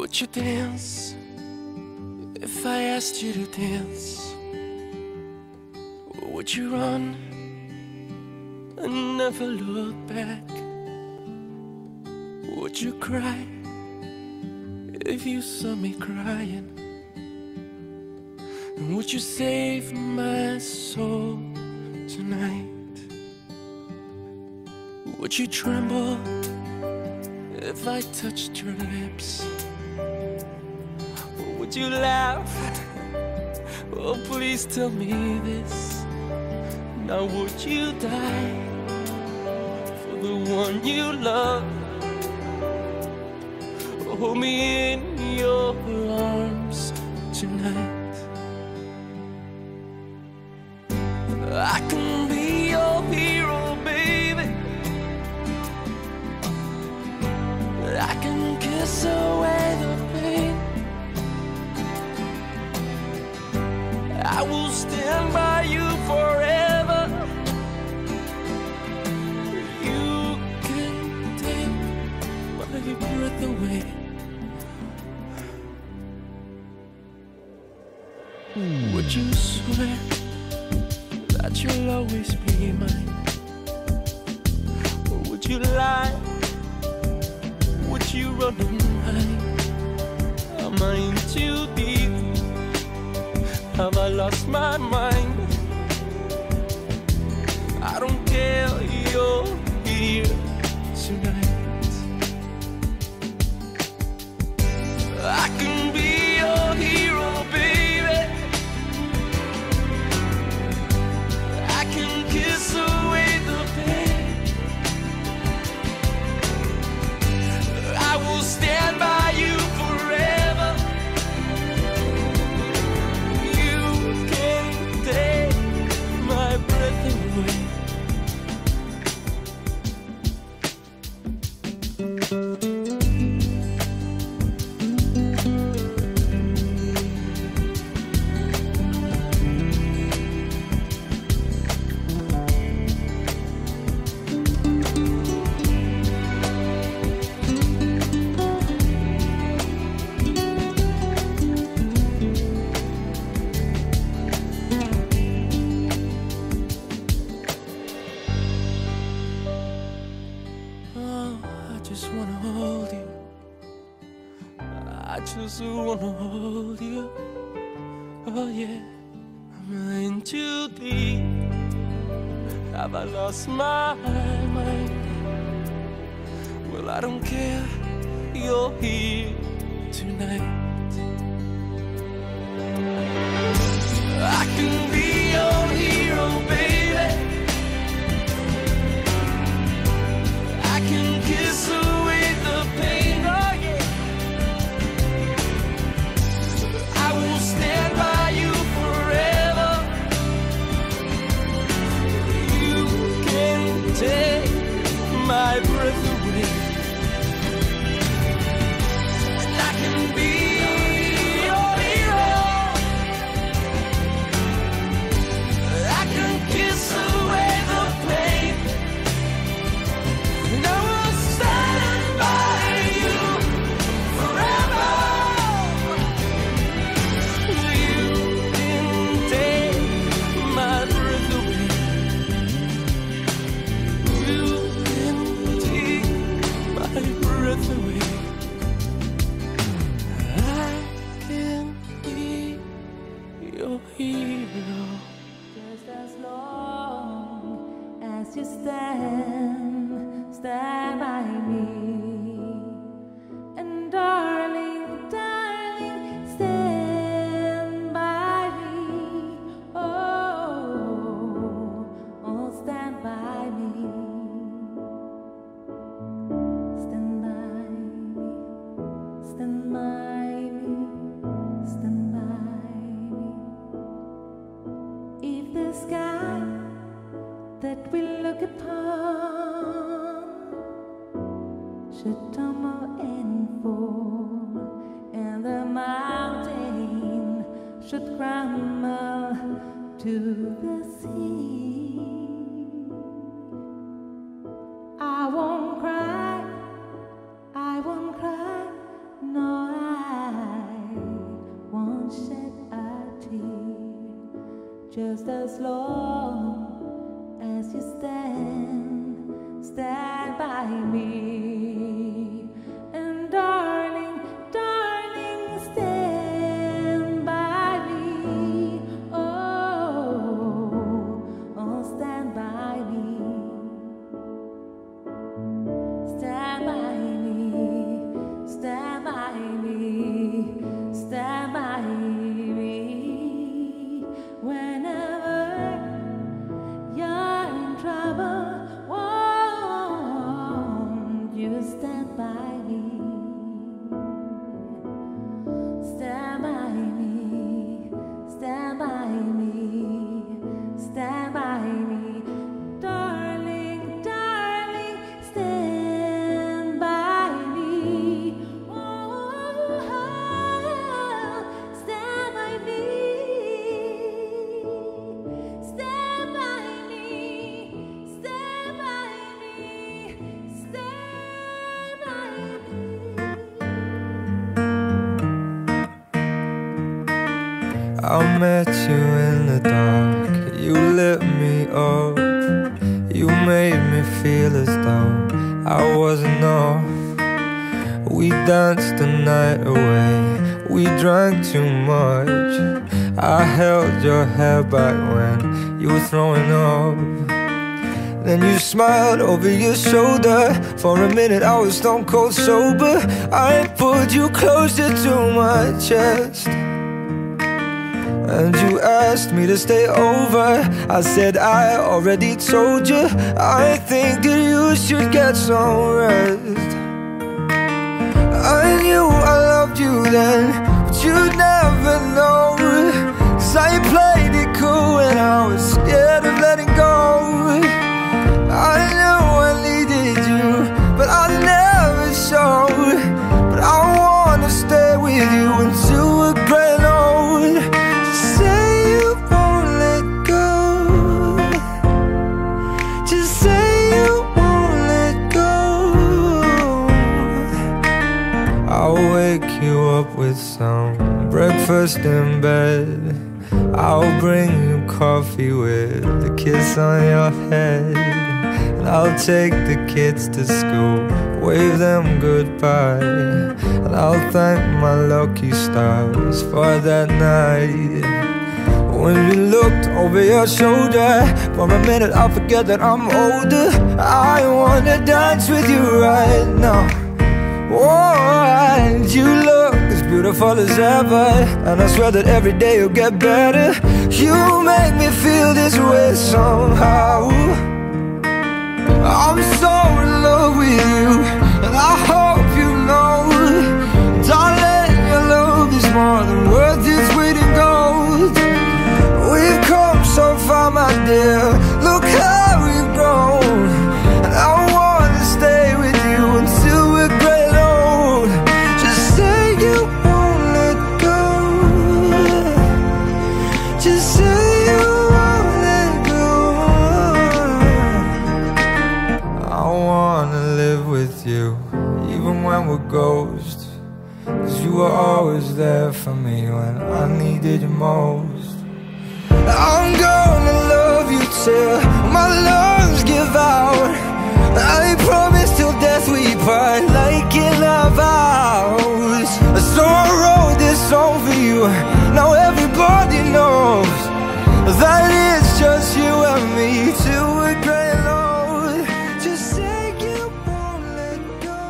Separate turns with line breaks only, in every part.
Would you dance if I asked you to dance? Would you run and never look back? Would you cry if you saw me crying? And would you save my soul tonight? Would you tremble if I touched your lips? Or would you laugh? Oh, please tell me this. Now would you die for the one you love? Hold me in your arms tonight. I can be your hero, baby. I can kiss away the pain. I will stand by you forever. You can take my breath away. Would you swear that you'll always be mine? Or would you lie? Would you run and hide? Am I in too deep? Have I lost my mind? I don't care, you're here tonight. I can be your hero, baby. I can kiss away the pain. I will stand by you forever. You can't take my breath away. I just wanna hold you. Oh yeah, I'm in too deep. Have I lost my mind? Well, I don't care, you're here tonight. I can be your hero, baby. I can kiss away the pain, oh yeah. I will stand by you forever. You can take my breath away. And I can be your hero. I can kiss away the pain. And I will stand by you forever. You can take my breath away. You can take my breath away. I can be your hero.
Just as long as you stand by me, and darling, darling, stand by me. Oh, oh, stand by me. Stand by me. Stand by me. Stand by me. If the sky that we look upon should tumble and fall, and the mountain should crumble to the sea, I won't cry, no, I won't shed a tear, just as long as you stand by me. And darling, darling, stand by me. Oh, oh, stand by me. Stand by me, stand by me, stand by me. Whenever you're in trouble, won't you stand by me? Stand by me, stand by me, stand by me. Darling, darling, stand by me. Oh, stand by me. Stand by me. Stand by me. Stand by me.
I met you in the dark, you lit me up. You made me feel as though I wasn't off. We danced the night away, we drank too much. I held your hair back when you were throwing up. Then you smiled over your shoulder. For a minute I was stone cold sober. I pulled you closer to my chest, and you asked me to stay over. I said I already told you, I think that you should get some rest. I knew I loved you then, but you'd never know, 'cause I played it cool and I was scared of letting go. I knew I needed you, but I never showed. But I wanna stay with you until we're gray and old. Just say you won't let go. Just say you won't let go. I'll wake you up with some breakfast in bed. I'll bring you coffee with a kiss on your head. And I'll take the kids to school, wave them goodbye. And I'll thank my lucky stars for that night. When you looked over your shoulder, for a minute I forget that I'm older. I wanna dance with you right now. Oh, and you look as beautiful as ever, and I swear that every day you'll get better. You make me feel this way somehow. I'm so in love with you, and I hope you know, darling, your love is more than worth its weight in gold. We've come so far, my dear, look how we've grown. And I wanna stay with you until we're gray and old. Just say you won't let go. Just say you won't let go. I wanna live with you, even when we're ghosts, 'cause you were always there for me when I needed you most. I'm gonna love you till my lungs give out. I promise till death we part, like in our vows. So I wrote this song for you, now everybody knows that it's just you and me till we're gray and old. Just say you won't let go.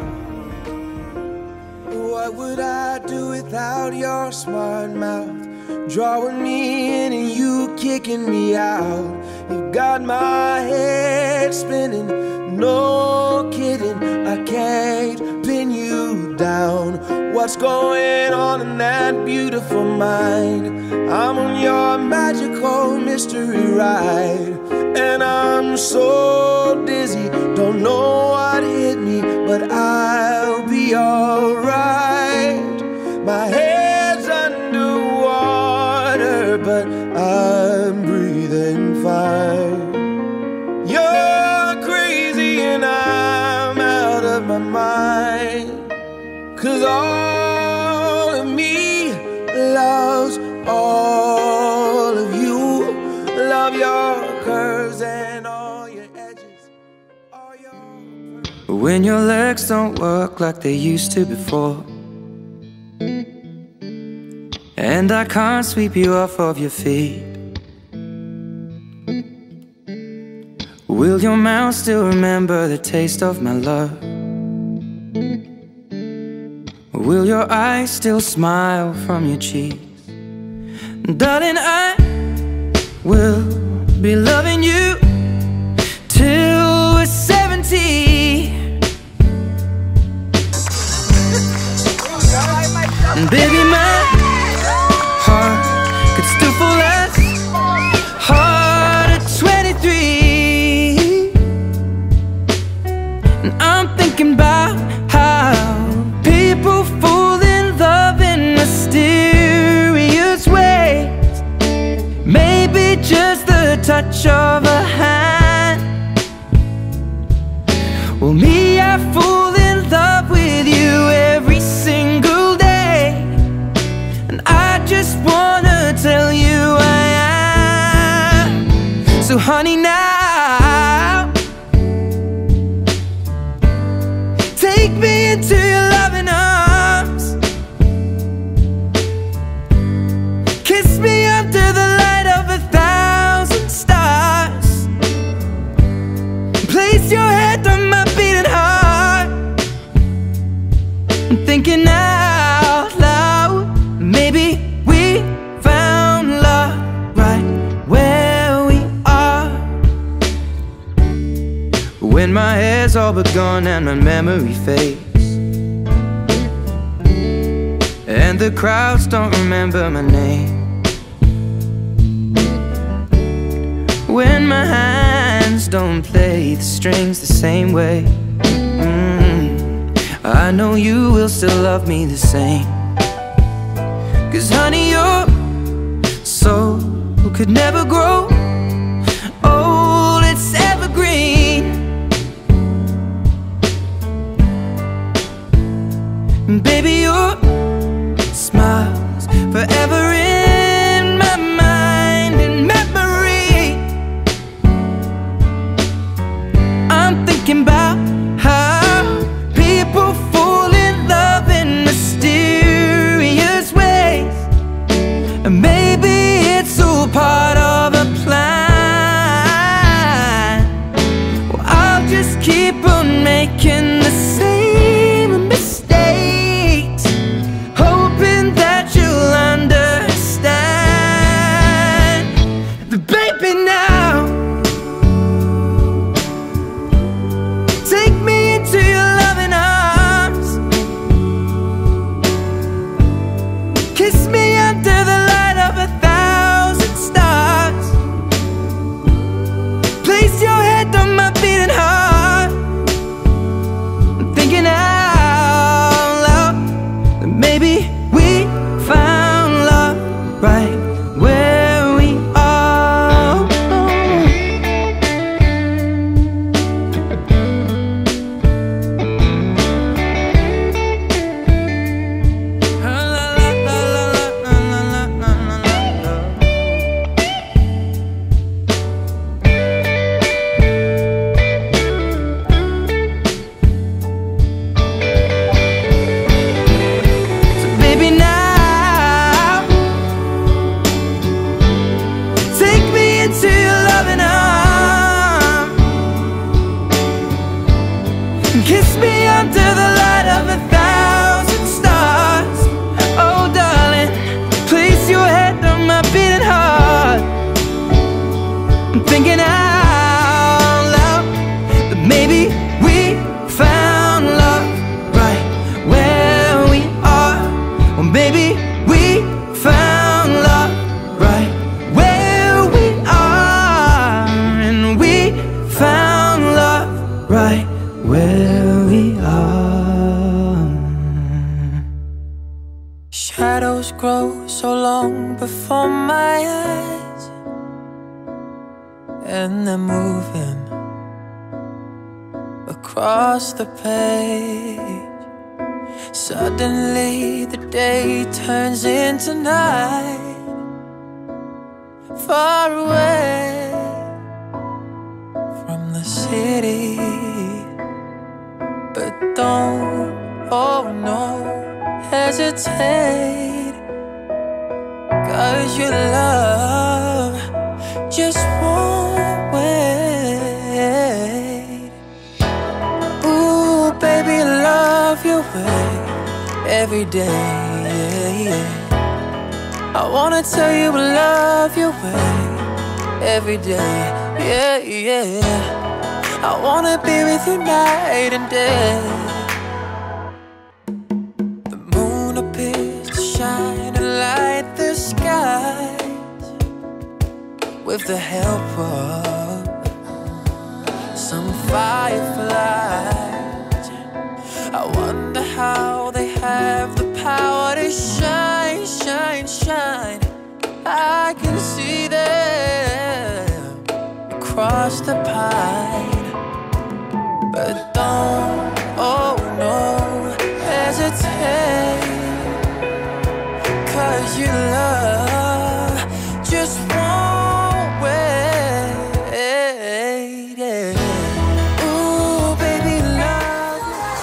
What would I do without your smart mouth, drawing me in and you kicking me out? You've got my head spinning, no kidding, I can't pin you down. What's going on in that beautiful mind? I'm on your magical mystery ride, and I'm so dizzy, don't know what hit me, but I'll be alright. My head's underwater, but I'm breathing fine. You're crazy and I'm out of my mind, 'cause all of me loves
when your legs don't work like they used to before, and I can't sweep you off of your feet. Will your mouth still remember the taste of my love? Will your eyes still smile from your cheeks? Darling, I will be loving you till we're 70. And baby, my heart could still fall as hard at 23. And I'm thinking about how people fall in love in mysterious ways. Maybe just the touch of a hand. Well, me, I fall in love with you every single day, and I just wanna tell you I am. So honey, now take me into your loving arms. Kiss me under the light of 1,000 stars. Place your head on my beating heart. I'm thinking out loud, maybe we found love right where we are. When my hair's all but gone and my memory fades, and the crowds don't remember my name, when my hands don't play the strings the same way, I know you will still love me the same. 'Cause honey, your soul could never grow old, it's evergreen. And baby, your smile's forever in my mind and memory. I'm thinking about how people fall in love in mysterious ways, and maybe it's all part of a plan. Well, I'll just keep on making the same mistakes, hoping that you'll understand. But baby, now take me into your loving arms. Kiss me under the light of 1,000 stars. Place your head on my beating heart. I'm thinking out loud that maybe we found love right where we are. So baby, now take me into your loving arms. Kiss me under the light of 1,000 stars. Oh darling, place your head on my beating heart. I'm thinking out loud that maybe we found love right where we are. Or maybe we found love right where we are. And we found love right where we are. Shadows grow so long before my eyes, and they're moving across the page. Suddenly the day turns into night, far away from the city. don't, oh no, hesitate, 'cause your love just won't wait. Ooh, baby, I love your way every day, yeah, yeah. I wanna tell you I love your way every day, yeah, yeah. I wanna be with you night and day. The moon appears to shine and light the skies with the help of some fireflies. I wonder how they have the power to shine, shine, shine. I can see them across the pine. But don't, oh no, hesitate, 'cause your love just won't wait, yeah. Ooh, baby, love.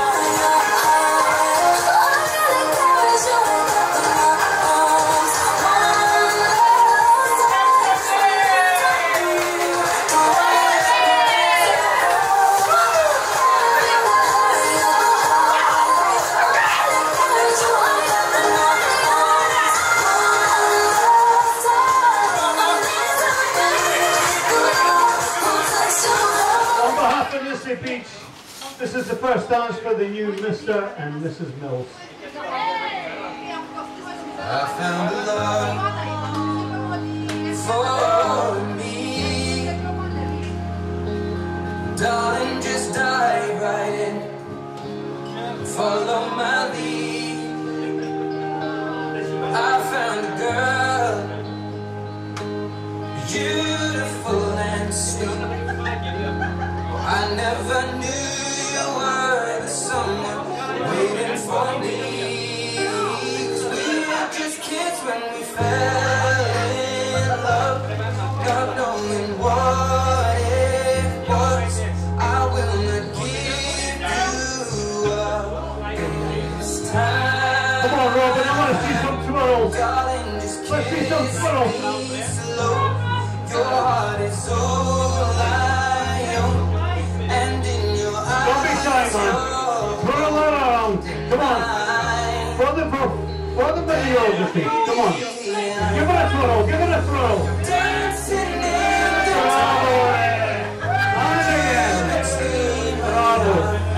Nissi Beach. This is the first dance for the new Mr. and Mrs. Mills.
I found a love for me, darling, just dive right in, follow my lead. I found a girl, beautiful and sweet. I never knew you were the someone waiting for me, 'cause we were just kids when we fell in love, not knowing what it was. I will not give you up this time.
Come on, Robin, I want to see some twirls.
Darling, just
let's see some twirls.
Slow. Your heart is all I own.
Don't be shy, man. Twirl around. Come on. For the videography. Come on. Give it a twirl. Give it a twirl. Bravo. And again. Bravo.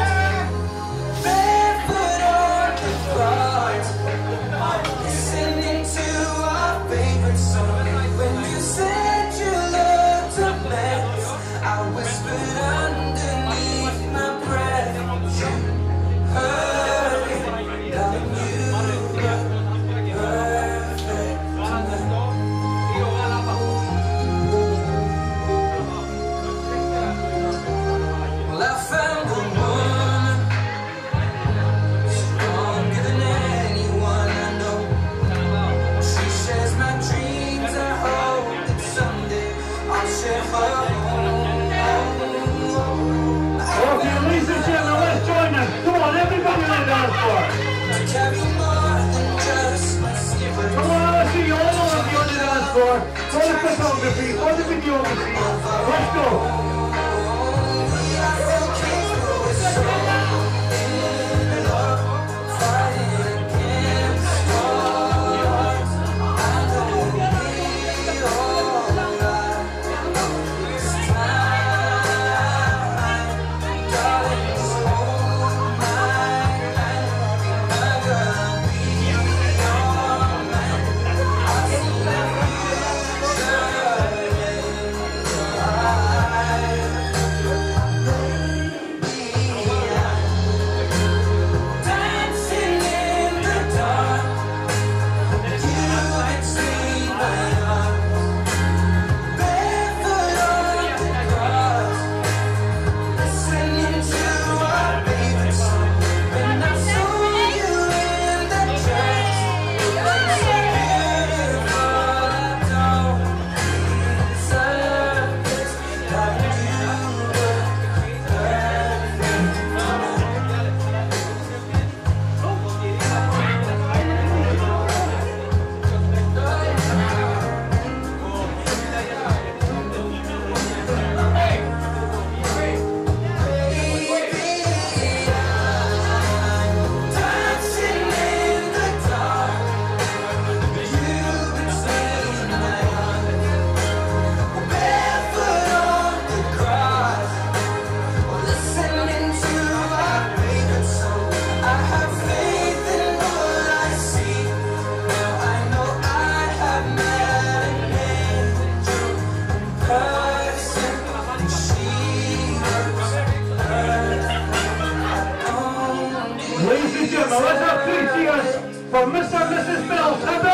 Barefoot on the grass, listening to our favorite song. When you said you loved a mess, I whispered underneath my breath. You heard it, darling, you look perfect tonight. Well, I found a woman stronger than anyone I know. She shares my dreams. I hope that someday I'll share her home.
Okay, ladies and gentlemen, let's join them. Come on, everybody on the dance floor.
To carry more than just my secret.
Come on, let's see all of you on the dance floor. For the photography, for the videography. Let's go.
I
let's have 3 cheers for Mr. and Mrs. Bell.